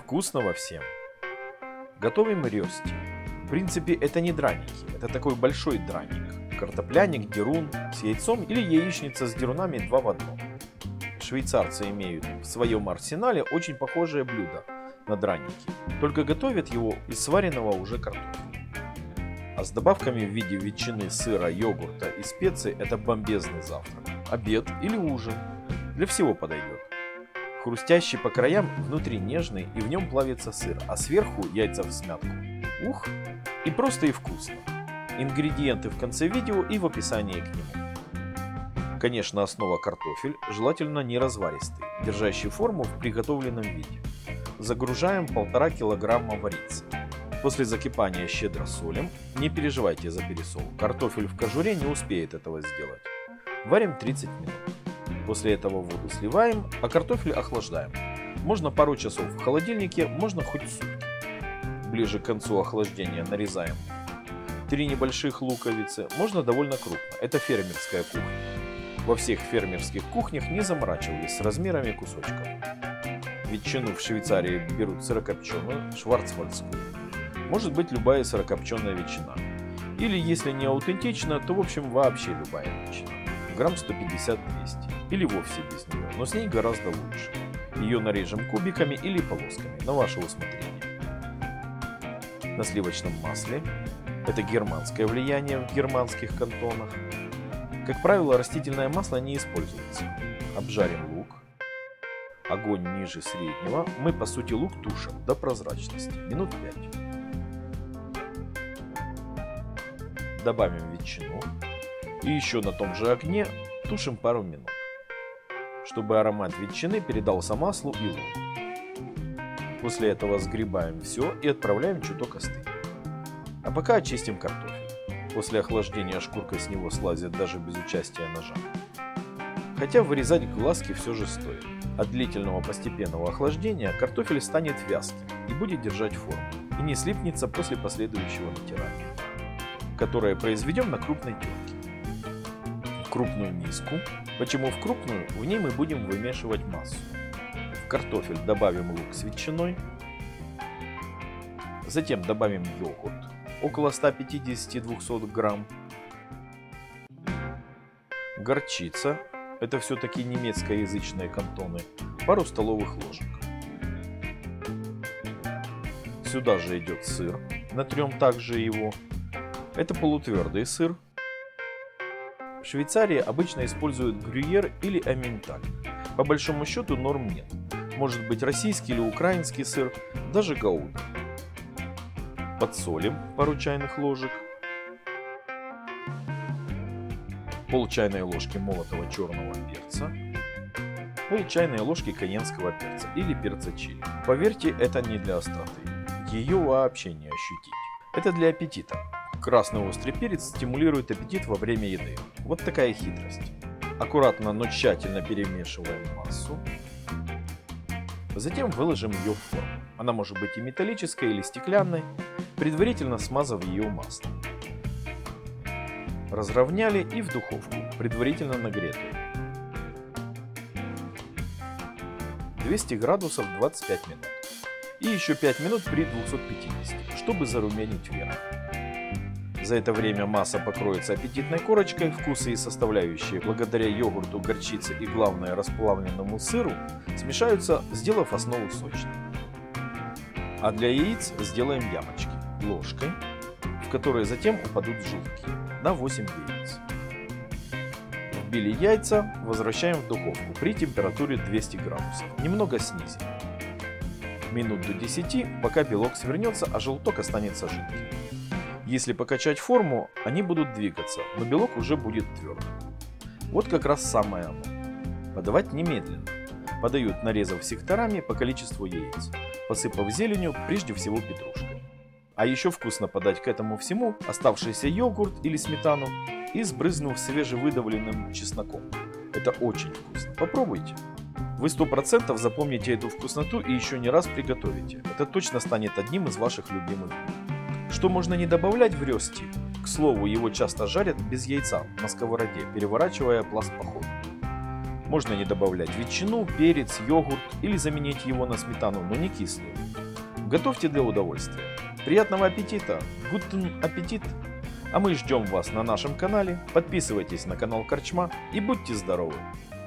Вкусного всем! Готовим рёсти. В принципе, это не драники, это такой большой драник. Картопляник, дерун с яйцом или яичница с дерунами 2 в 1. Швейцарцы имеют в своем арсенале очень похожее блюдо на драники, только готовят его из сваренного уже картофеля. А с добавками в виде ветчины, сыра, йогурта и специй это бомбезный завтрак, обед или ужин. Для всего подойдет. Хрустящий по краям, внутри нежный и в нем плавится сыр, а сверху яйца в смятку. Ух! И просто и вкусно. Ингредиенты в конце видео и в описании к нему. Конечно, основа картофель, желательно не разваристый, держащий форму в приготовленном виде. Загружаем 1,5 килограмма варицы. После закипания щедро солим. Не переживайте за пересол, картофель в кожуре не успеет этого сделать. Варим 30 минут. После этого воду сливаем, а картофель охлаждаем. Можно пару часов в холодильнике, можно хоть сутки. Ближе к концу охлаждения нарезаем 3 небольших луковицы, можно довольно крупно, это фермерская кухня. Во всех фермерских кухнях не заморачивались с размерами кусочков. Ветчину в Швейцарии берут сырокопченую, шварцвальдскую. Может быть любая сырокопченая ветчина. Или если не аутентично, то в общем вообще любая ветчина. Грамм 150-200. Или вовсе без нее, но с ней гораздо лучше. Ее нарежем кубиками или полосками, на ваше усмотрение. На сливочном масле. Это германское влияние в германских кантонах. Как правило, растительное масло не используется. Обжарим лук. Огонь ниже среднего. Мы по сути лук тушим до прозрачности. Минут 5. Добавим ветчину. И еще на том же огне тушим пару минут, чтобы аромат ветчины передался маслу и луку. После этого сгребаем все и отправляем чуток остыть. А пока очистим картофель. После охлаждения шкурка с него слазит даже без участия ножа. Хотя вырезать глазки все же стоит. От длительного постепенного охлаждения картофель станет вязким и будет держать форму. И не слипнется после последующего натирания, которое произведем на крупной терке. В крупную миску. Почему в крупную? В ней мы будем вымешивать массу. В картофель добавим лук с ветчиной. Затем добавим йогурт. Около 150-200 грамм. Горчица. Это все-таки немецкоязычные кантоны. Пару столовых ложек. Сюда же идет сыр. Натрем также его. Это полутвердый сыр. В Швейцарии обычно используют грюйер или эмменталь. По большому счету норм нет. Может быть российский или украинский сыр, даже гауда. Подсолим пару чайных ложек. Пол чайной ложки молотого черного перца. Пол чайной ложки кайенского перца или перца чили. Поверьте, это не для остроты. Ее вообще не ощутить. Это для аппетита. Красный острый перец стимулирует аппетит во время еды. Вот такая хитрость. Аккуратно, но тщательно перемешиваем массу. Затем выложим ее в форму. Она может быть и металлической, или стеклянной, предварительно смазав ее маслом. Разровняли и в духовку, предварительно нагретую. 200 градусов 25 минут. И еще 5 минут при 250, чтобы зарумянить верх. За это время масса покроется аппетитной корочкой, вкусы и составляющие, благодаря йогурту, горчице и, главное, расплавленному сыру, смешаются, сделав основу сочной. А для яиц сделаем ямочки ложкой, в которые затем упадут желтки, на 8 яиц. Вбили яйца, возвращаем в духовку при температуре 200 градусов, немного снизим. Минут до 10, пока белок свернется, а желток останется жидким. Если покачать форму, они будут двигаться, но белок уже будет твердым. Вот как раз самое оно. Подавать немедленно. Подают, нарезав секторами по количеству яиц, посыпав зеленью, прежде всего петрушкой. А еще вкусно подать к этому всему оставшийся йогурт или сметану и сбрызнув свежевыдавленным чесноком. Это очень вкусно. Попробуйте. Вы 100% запомните эту вкусноту и еще не раз приготовите. Это точно станет одним из ваших любимых блюд. Что можно не добавлять в рёсти? К слову, его часто жарят без яйца на сковороде, переворачивая пласт по ходу. Можно не добавлять ветчину, перец, йогурт или заменить его на сметану, но не кислую. Готовьте для удовольствия. Приятного аппетита! Guten аппетит! А мы ждем вас на нашем канале. Подписывайтесь на канал Корчма и будьте здоровы!